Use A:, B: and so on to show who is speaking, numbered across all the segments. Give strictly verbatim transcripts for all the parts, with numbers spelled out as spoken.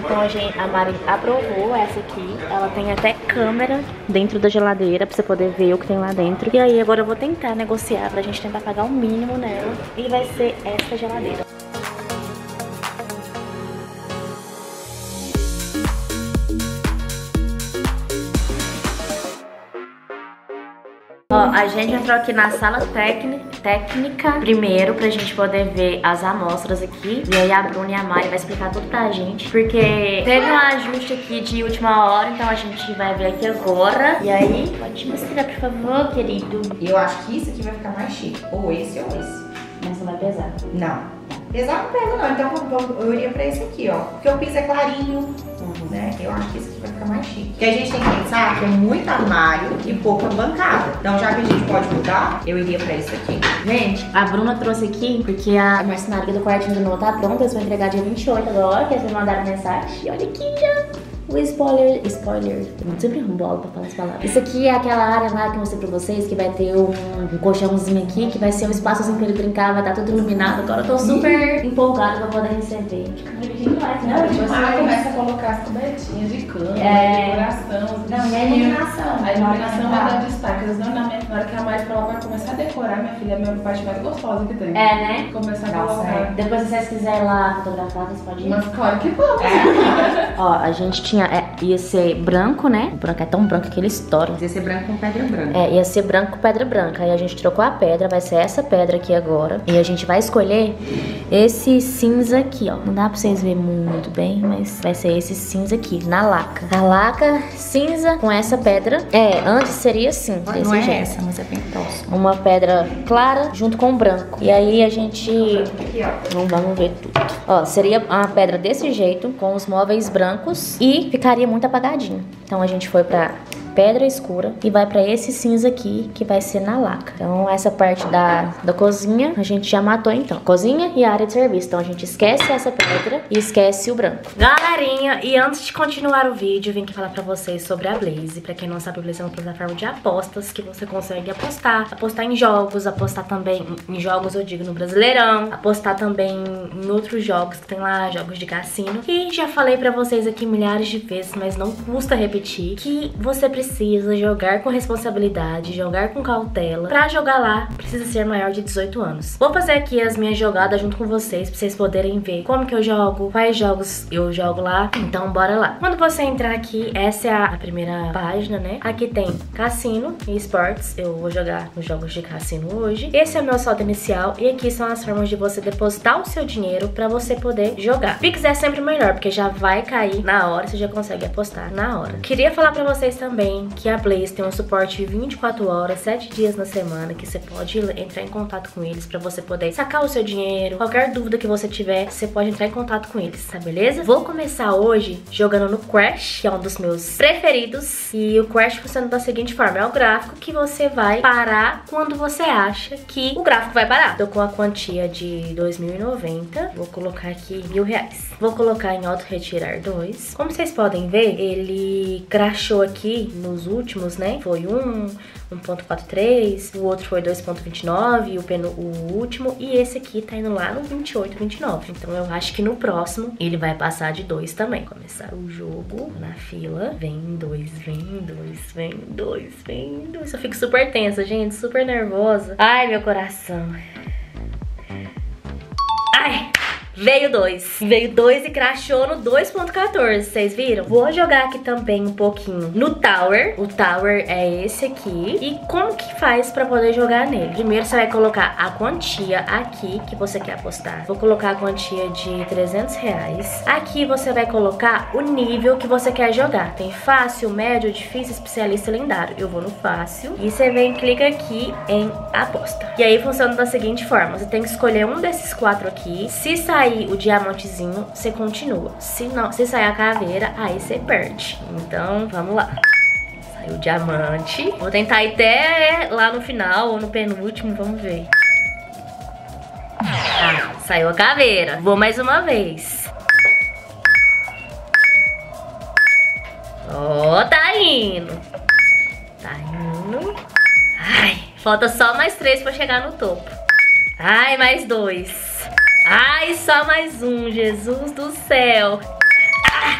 A: Então a, gente, a Mari aprovou essa aqui. Ela tem até câmera dentro da geladeira pra você poder ver o que tem lá dentro. E aí agora eu vou tentar negociar pra gente tentar pagar o mínimo nela. E vai ser essa geladeira. Ó, a gente entrou aqui na sala técnica primeiro pra gente poder ver as amostras aqui. E aí a Bruna e a Mari vai explicar tudo pra gente, porque teve um ajuste aqui de última hora, então a gente vai ver aqui agora. E aí, pode mostrar, por favor, querido.
B: Eu acho que isso aqui vai ficar mais chique. Ou esse ou esse.
A: Mas não vai pesar.
B: Não. Pesar não pesa não, então eu iria pra esse aqui, ó. Porque o piso é clarinho, uhum, né? Eu acho que esse aqui vai ficar mais chique. Porque a gente tem que pensar que é muito armário e pouca bancada. Então já que a gente pode mudar, eu iria pra esse aqui.
A: Gente, a Bruna trouxe aqui porque a marcenaria do quartinho de novo tá pronta. Eles vão entregar dia vinte e oito agora, que eles me mandaram mensagem. E olha aqui já o spoiler, spoiler, eu sempre enrolo pra falar as palavras. Isso aqui é aquela área lá que eu mostrei pra vocês, que vai ter um, um colchãozinho aqui, que vai ser um espaçozinho pra ele brincar, vai estar tudo iluminado. Agora eu tô super empolgada pra poder receber.
C: Não, tipo, você começa a colocar as cobertinhas de cama,
A: é...
C: decoração.
A: Não, e a iluminação.
C: A iluminação vai dar destaque. Normalmente, na hora que a Mari falou, vai começar a decorar, minha filha, é a minha parte mais gostosa que tem.
A: É, né?
C: Começar a
A: Nossa,
C: colocar.
A: é. Depois, se vocês quiserem lá fotografar, vocês podem ir.
C: Mas claro que vamos.
A: É. Ó, a gente tinha, é, ia ser branco, né? O branco é tão branco que ele estoura.
B: Ia ser branco com pedra branca.
A: É, ia ser branco com pedra branca. Aí a gente trocou a pedra, vai ser essa pedra aqui agora. E a gente vai escolher esse cinza aqui, ó. Não dá pra vocês verem muito bem, mas vai ser esse cinza aqui, na laca. A laca cinza com essa pedra. É, antes seria assim, desse
B: Não é
A: jeito.
B: essa, mas é bem próximo.
A: Uma pedra clara junto com o branco. E aí a gente...
B: Aqui, ó.
A: Vamos, vamos ver tudo. Ó, seria uma pedra desse jeito, com os móveis brancos. E ficaria muito apagadinho. Então a gente foi pra pedra escura e vai pra esse cinza aqui, que vai ser na laca. Então essa parte da, da cozinha a gente já matou então. Cozinha e área de serviço. Então a gente esquece essa pedra e esquece o branco. Galerinha, e antes de continuar o vídeo, eu vim aqui falar pra vocês sobre a Blaze. Pra quem não sabe, a Blaze é uma plataforma de apostas que você consegue apostar. Apostar em jogos, apostar também em jogos, eu digo, no Brasileirão. Apostar também em outros jogos que tem lá, jogos de cassino. E já falei pra vocês aqui milhares de vezes, mas não custa repetir, que você precisa Precisa jogar com responsabilidade, jogar com cautela. Pra jogar lá, precisa ser maior de dezoito anos. Vou fazer aqui as minhas jogadas junto com vocês, pra vocês poderem ver como que eu jogo, quais jogos eu jogo lá. Então, bora lá. Quando você entrar aqui, essa é a primeira página, né? Aqui tem cassino e esportes. Eu vou jogar os jogos de cassino hoje. Esse é o meu saldo inicial e aqui são as formas de você depositar o seu dinheiro pra você poder jogar. Pix é sempre melhor, porque já vai cair na hora, você já consegue apostar na hora. Queria falar pra vocês também que a Blaze tem um suporte vinte e quatro horas, sete dias na semana, que você pode entrar em contato com eles pra você poder sacar o seu dinheiro. Qualquer dúvida que você tiver, você pode entrar em contato com eles, tá beleza? Vou começar hoje jogando no Crash, que é um dos meus preferidos. E o Crash funciona da seguinte forma: é o gráfico que você vai parar quando você acha que o gráfico vai parar. Tô com a quantia de dois mil e noventa, vou colocar aqui mil reais. Vou colocar em auto retirar dois. Como vocês podem ver, ele crashou aqui nos últimos, né? Foi um, um ponto quarenta e três, o outro foi dois ponto vinte e nove, e o, peno, o último, e esse aqui tá indo lá no vinte e oito, vinte e nove. Então eu acho que no próximo ele vai passar de dois também. Começar o jogo na fila. Vem dois, vem dois, vem dois, vem dois. Eu fico super tensa, gente, super nervosa. Ai, meu coração. Ai! Veio dois. Veio dois e crashou no dois ponto quatorze, vocês viram? Vou jogar aqui também um pouquinho no Tower. O Tower é esse aqui. E como que faz pra poder jogar nele? Primeiro você vai colocar a quantia aqui que você quer apostar. Vou colocar a quantia de trezentos reais. Aqui você vai colocar o nível que você quer jogar. Tem fácil, médio, difícil, especialista, lendário. Eu vou no fácil. E você vem e clica aqui em aposta. E aí funciona da seguinte forma: você tem que escolher um desses quatro aqui. Se sair o diamantezinho, você continua. Se não, se sair a caveira, aí você perde. Então, vamos lá. Saiu o diamante. Vou tentar ir até lá no final ou no penúltimo, vamos ver. Ah, saiu a caveira. Vou mais uma vez. Ó, oh, tá indo. Tá indo. Ai, falta só mais três pra chegar no topo. Ai, mais dois. Ai, só mais um, Jesus do céu. Ah,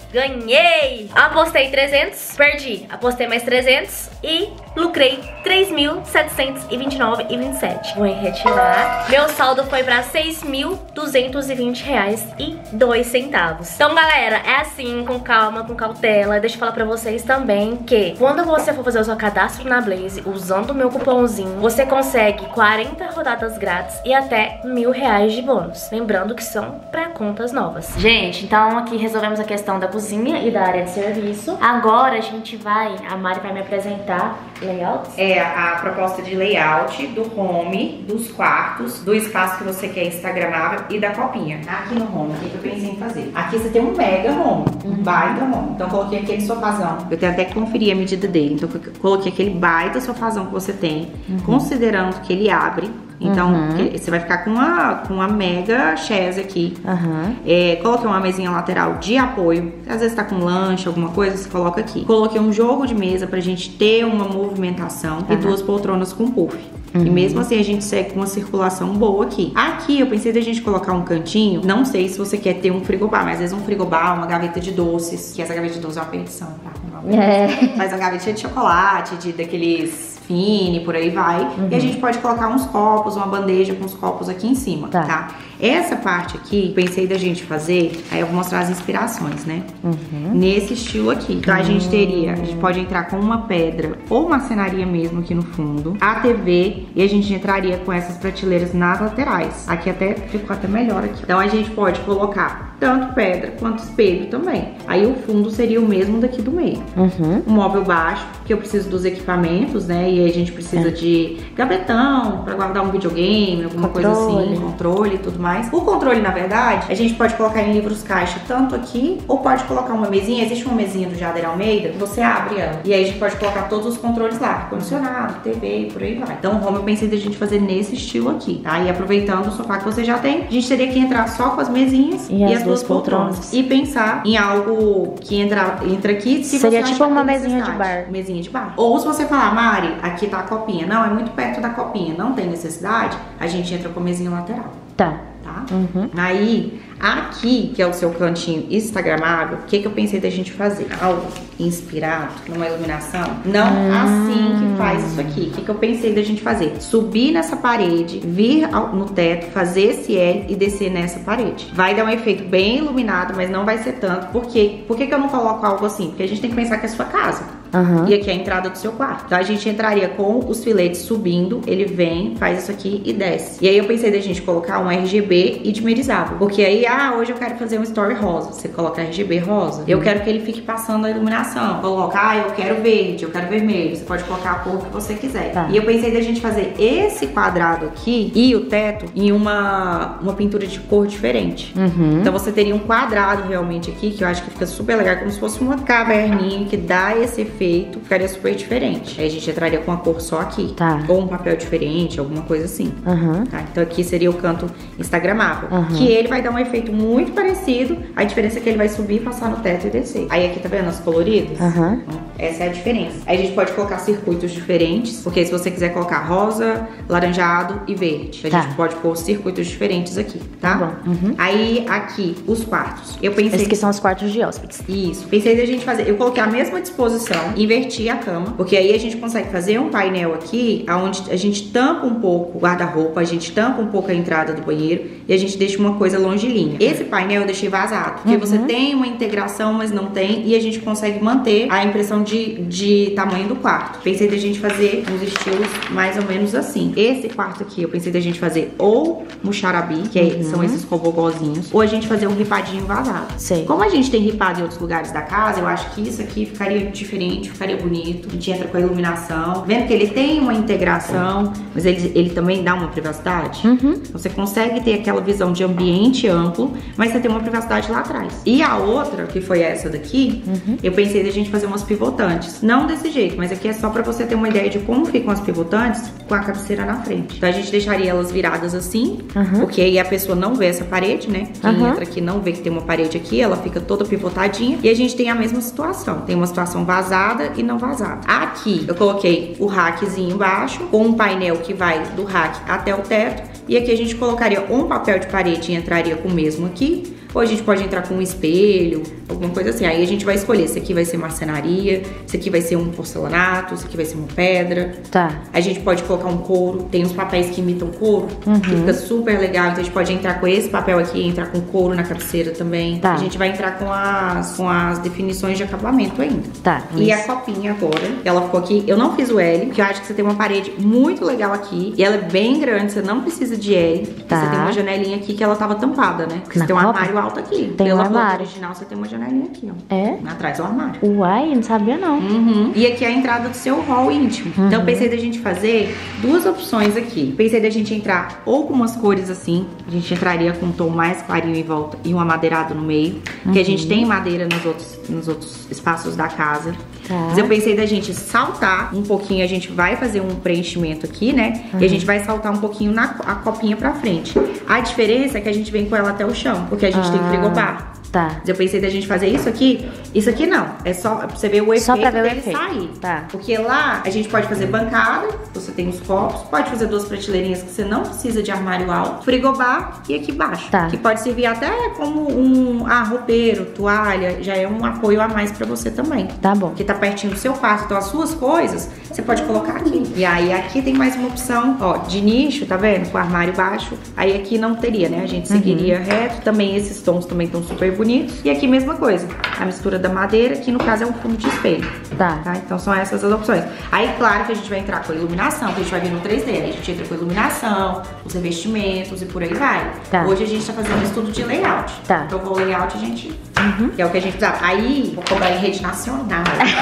A: Ganhei! Apostei trezentos, perdi. Apostei mais trezentos e lucrei três mil setecentos e vinte e nove reais e vinte e sete. Vou retirar. Meu saldo foi pra seis mil duzentos e vinte reais e dois centavos. Então, galera, é assim, com calma, com cautela. Deixa eu falar pra vocês também que quando você for fazer o seu cadastro na Blaze, usando o meu cupomzinho, você consegue quarenta rodadas grátis e até mil reais de bônus. Lembrando que são pra contas novas. Gente, então aqui resolvemos a questão da cozinha e da área de serviço. Agora a gente vai, a Mari vai me apresentar layouts.
B: É a proposta de layout do home, dos quartos, do espaço que você quer instagramável e da copinha. Aqui no home, o que eu pensei em fazer? Aqui você tem um mega home, um uhum. baita home. Então eu coloquei aquele sofazão. Eu tenho até que conferir a medida dele. Então eu coloquei aquele baita sofazão que você tem, uhum. considerando que ele abre. Então, uhum. você vai ficar com uma, com uma mega chaise aqui. Uhum. É, coloquei uma mesinha lateral de apoio. Às vezes tá com lanche, alguma coisa, você coloca aqui. Coloquei um jogo de mesa pra gente ter uma movimentação. Uhum. E duas poltronas com puff. Uhum. E mesmo assim a gente segue com uma circulação boa aqui. Aqui eu pensei da gente colocar um cantinho. Não sei se você quer ter um frigobar, mas às vezes um frigobar, uma gaveta de doces. Que essa gaveta de doces é uma perdição, tá? É. Mas uma gavetinha de chocolate, de daqueles... fine, por aí vai. Uhum. E a gente pode colocar uns copos, uma bandeja com os copos aqui em cima, tá? tá? Essa parte aqui, pensei da gente fazer, aí eu vou mostrar as inspirações, né? Uhum. Nesse estilo aqui. Então a gente teria, a gente pode entrar com uma pedra ou marcenaria mesmo aqui no fundo, a T V, e a gente entraria com essas prateleiras nas laterais. Aqui até ficou até melhor aqui. Então a gente pode colocar tanto pedra quanto espelho também. Aí o fundo seria o mesmo daqui do meio. Uhum. Um móvel baixo, que eu preciso dos equipamentos, né? E aí a gente precisa é. de gavetão pra guardar um videogame, alguma controle. coisa assim, controle e tudo mais. O controle, na verdade, a gente pode colocar em livros caixa tanto aqui, ou pode colocar uma mesinha. Existe uma mesinha do Jader Almeida, você abre ela. E aí a gente pode colocar todos os controles lá, ar-condicionado, T V e por aí vai. Então o home eu pensei da gente fazer nesse estilo aqui, tá? E aproveitando o sofá que você já tem, a gente teria que entrar só com as mesinhas e, e as, as duas poltronas. poltronas. E pensar em algo que entra, entra aqui. Se
A: Seria tipo uma mesinha de bar.
B: Mesinha de bar. Ou se você falar, Mari, aqui tá a copinha. Não, é muito perto da copinha, não tem necessidade, a gente entra com a mesinha lateral.
A: Tá.
B: Tá? Uhum. Aí, aqui, que é o seu cantinho instagramável, o que que eu pensei da gente fazer? Algo inspirado numa iluminação? Não hum. assim que faz isso aqui. O que que eu pensei da gente fazer? Subir nessa parede, vir ao, no teto, fazer esse L e descer nessa parede. Vai dar um efeito bem iluminado, mas não vai ser tanto. Por quê? Por que que eu não coloco algo assim? Porque a gente tem que pensar que é a sua casa. Uhum. E aqui é a entrada do seu quarto. Então a gente entraria com os filetes subindo, ele vem, faz isso aqui e desce. E aí eu pensei da gente colocar um R G B e dimerizável. Porque aí, ah, hoje eu quero fazer um story rosa. Você coloca R G B rosa. Eu quero que ele fique passando a iluminação. Coloca, ah, eu quero verde, eu quero vermelho. Você pode colocar a cor que você quiser. Tá. E eu pensei da gente fazer esse quadrado aqui e o teto em uma, uma pintura de cor diferente. Uhum. Então você teria um quadrado realmente aqui, que eu acho que fica super legal, como se fosse uma caverninha que dá esse efeito. Ficaria super diferente. Aí a gente entraria com a cor só aqui. Tá. Ou um papel diferente, alguma coisa assim. Uhum. Tá? Então aqui seria o canto instagramável. Uhum. Que ele vai dar um efeito muito parecido. A diferença é que ele vai subir, passar no teto e descer. Aí aqui tá vendo as coloridas? Uhum. Essa é a diferença. Aí a gente pode colocar circuitos diferentes. Porque se você quiser colocar rosa, laranjado e verde, a tá. gente pode pôr circuitos diferentes aqui, tá? Tá bom. Uhum. Aí aqui, os quartos. Eu pensei...
A: Esses que são os quartos de hóspedes.
B: Isso. Pensei da gente fazer... Eu coloquei a mesma disposição, inverti a cama, porque aí a gente consegue fazer um painel aqui, onde a gente tampa um pouco o guarda-roupa, a gente tampa um pouco a entrada do banheiro e a gente deixa uma coisa longilínea. Esse painel eu deixei vazado, porque uhum. você tem uma integração, mas não tem, e a gente consegue manter a impressão de, de tamanho do quarto. Pensei da gente fazer uns estilos mais ou menos assim. Esse quarto aqui, eu pensei da gente fazer ou muxarabi, que uhum. são esses cobogozinhos, ou a gente fazer um ripadinho vazado. Sei. Como a gente tem ripado em outros lugares da casa, eu acho que isso aqui ficaria diferente, ficaria bonito. A gente entra com a iluminação. Vendo que ele tem uma integração, mas ele, ele também dá uma privacidade. Uhum. Então você consegue ter aquela visão de ambiente amplo, mas você tem uma privacidade lá atrás. E a outra, que foi essa daqui, uhum. eu pensei da gente fazer umas pivotantes. Não desse jeito, mas aqui é só pra você ter uma ideia de como ficam as pivotantes com a cabeceira na frente. Então a gente deixaria elas viradas assim, uhum. porque aí a pessoa não vê essa parede, né? Quem uhum. entra aqui não vê que tem uma parede aqui, ela fica toda pivotadinha. E a gente tem a mesma situação. Tem uma situação vazada e não vazada. Aqui eu coloquei o rackzinho embaixo, com um painel que vai do rack até o teto. E aqui a gente colocaria um papel de parede e entraria com o mesmo aqui, ou a gente pode entrar com um espelho, alguma coisa assim. Aí a gente vai escolher, esse aqui vai ser marcenaria, esse aqui vai ser um porcelanato, esse aqui vai ser uma pedra.
A: Tá.
B: A gente pode colocar um couro, tem uns papéis que imitam couro,
A: Uhum.
B: que fica super legal. Então a gente pode entrar com esse papel aqui, entrar com couro na cabeceira também.
A: Tá.
B: A gente vai entrar com as, com as definições de acabamento ainda.
A: Tá.
B: E a
A: isso.
B: copinha agora, ela ficou aqui. Eu não fiz o L, porque eu acho que você tem uma parede muito legal aqui. E ela é bem grande, você não precisa de L.
A: Tá.
B: Você tem uma janelinha aqui que ela tava tampada, né? Porque
A: Na
B: você tem um
A: copa?
B: armário alto aqui.
A: Tem
B: Pela
A: um
B: foto
A: armário.
B: original, você tem uma janelinha aqui, ó.
A: É?
B: Atrás do armário.
A: Uai, não sabia não.
B: Uhum. E aqui é a entrada do seu hall íntimo.
A: Uhum.
B: Então eu pensei da gente fazer duas opções aqui. Pensei da gente entrar ou com umas cores assim. A gente entraria com um tom mais clarinho em volta e um amadeirado no meio.
A: Uhum.
B: Que a gente tem madeira nos outros, nos outros espaços da casa.
A: Tá.
B: Mas eu pensei da gente saltar um pouquinho. A gente vai fazer um preenchimento aqui, né?
A: Uhum.
B: E a gente vai saltar um pouquinho na a copinha pra frente. A diferença é que a gente vem com ela até o chão. Porque a gente
A: Ah.
B: tem frigobar.
A: Tá.
B: Mas eu pensei da gente fazer isso aqui. Isso aqui não. É só pra você ver o efeito
A: Só pra ver o
B: dele
A: efeito.
B: sair.
A: Tá.
B: Porque lá a gente pode fazer bancada, você tem os copos, pode fazer duas prateleirinhas que você não precisa de armário alto, frigobar e aqui embaixo.
A: Tá.
B: Que pode servir até como um ah, roupeiro, toalha, já é um apoio a mais pra você também.
A: Tá bom.
B: Porque tá pertinho do seu quarto, então as suas coisas você pode colocar aqui. E aí aqui tem mais uma opção, ó, de nicho, tá vendo? Com armário baixo. Aí aqui não teria, né? A gente seguiria reto. Também esses tons também estão super bonitos. E aqui mesma coisa, a mistura da madeira, que no caso é um fundo de espelho.
A: Tá.
B: Tá? Então são essas as opções. Aí, claro que a gente vai entrar com a iluminação, que a gente vai vir no três D. Aí a gente entra com a iluminação, os revestimentos e por aí vai.
A: Tá.
B: Hoje a gente tá fazendo estudo de layout.
A: Tá.
B: Então o layout a gente...
A: Uhum.
B: Que é o que a gente precisava. Aí, vou cobrar em rede nacional.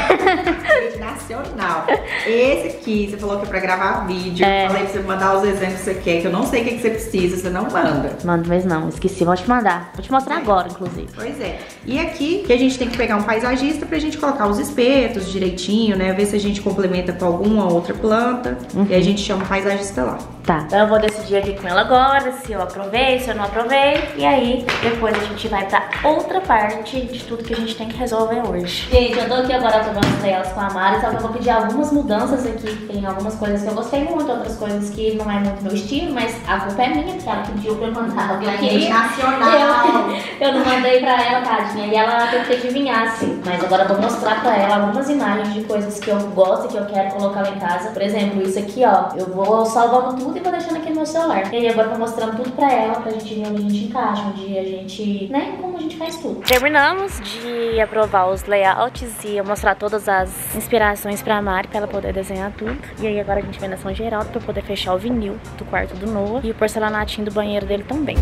B: Rede nacional. Esse aqui, você falou que é pra gravar vídeo.
A: É.
B: Eu falei pra você mandar os exemplos que você quer, que eu não sei o que, que você precisa, você não manda.
A: Mando mesmo não, esqueci, vou te mandar. Vou te mostrar agora, inclusive.
B: Pois é. E aqui, que a gente tem que pegar um paisagista pra gente colocar os espetos direitinho, né? Ver se a gente complementa com alguma outra planta.
A: Uhum.
B: E a gente chama um paisagista lá.
A: Tá. Então eu vou decidir aqui com ela agora, se eu aprovei, se eu não aprovei. E aí, depois a gente vai pra outra parte de tudo que a gente tem que resolver hoje. Gente, eu tô aqui agora aprovando os layouts com a Mari, só que eu vou pedir algumas mudanças aqui. Tem algumas coisas que eu gostei muito, outras coisas que não é muito meu estilo, mas a culpa é minha, porque ela pediu pra eu mandar. Eu,
B: Rede
A: eu,
B: nacional.
A: eu não mandei pra ela, tadinha, e ela teve que adivinhar, assim. Mas agora eu vou mostrar pra ela algumas imagens de coisas que eu gosto e que eu quero colocar lá em casa. Por exemplo, isso aqui, ó, eu vou salvando tudo e vou deixando aqui no meu celular. E aí agora eu tô mostrando tudo pra ela, pra gente ver onde a gente encaixa, onde a gente, né, como a gente faz tudo. Terminamos de aprovar os layouts e eu mostrar todas as inspirações pra Mari, pra ela poder desenhar tudo. E aí agora a gente vem na São Geraldo pra poder fechar o vinil do quarto do Noah e o porcelanatinho do banheiro dele também.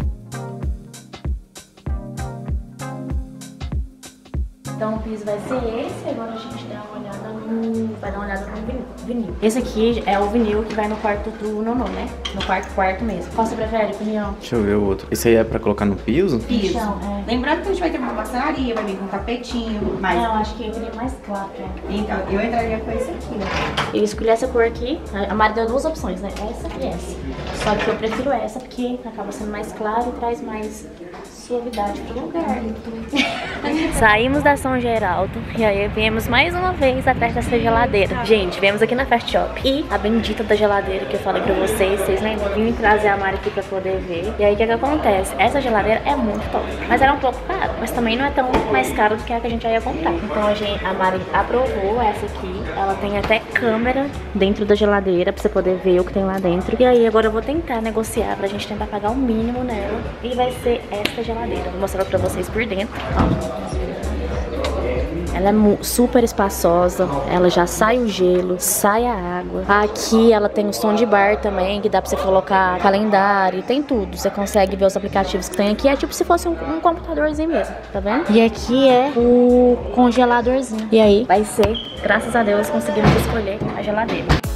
A: Então o piso vai ser esse, agora a gente dá uma olhada no... vai dar uma olhada no vinil. Esse aqui é o vinil que vai no quarto do Nonô, né? No quarto quarto mesmo. Qual você prefere, opinião?
D: Deixa eu ver o outro. Esse aí é pra colocar no piso?
B: Piso.
A: Chão, é.
B: Lembrando que a gente vai ter uma marcenaria, vai vir com um tapetinho, mas...
A: É, eu acho que eu queria mais claro, né?
B: Então, eu entraria com esse aqui, ó.
A: Eu escolhi essa cor aqui. A Mari deu duas opções, né? Essa e essa. Só que eu prefiro essa porque acaba sendo mais claro e traz mais suavidade pro lugar. Saímos da São Geraldo e aí viemos mais uma vez atrás dessa geladeira. Gente, viemos aqui na Fast Shop e a bendita da geladeira que eu falei pra vocês, vocês lembram? Vim trazer a Mari aqui pra poder ver. E aí o que que acontece? Essa geladeira é muito top, mas ela é um pouco cara, mas também não é tão mais cara do que a que a gente já ia comprar. Então a, gente, a Mari aprovou essa aqui. Ela tem até câmera dentro da geladeira pra você poder ver o que tem lá dentro. E aí agora eu vou tentar negociar pra gente tentar pagar o mínimo nela. E vai ser essa geladeira. Vou mostrar pra vocês por dentro, ó. Ela é super espaçosa, ela já sai o gelo, sai a água. Aqui ela tem o som de bar também, que dá pra você colocar calendário, tem tudo. Você consegue ver os aplicativos que tem aqui, é tipo se fosse um, um computadorzinho mesmo, tá vendo? E aqui é o congeladorzinho. E aí vai ser, graças a Deus, conseguimos escolher a geladeira.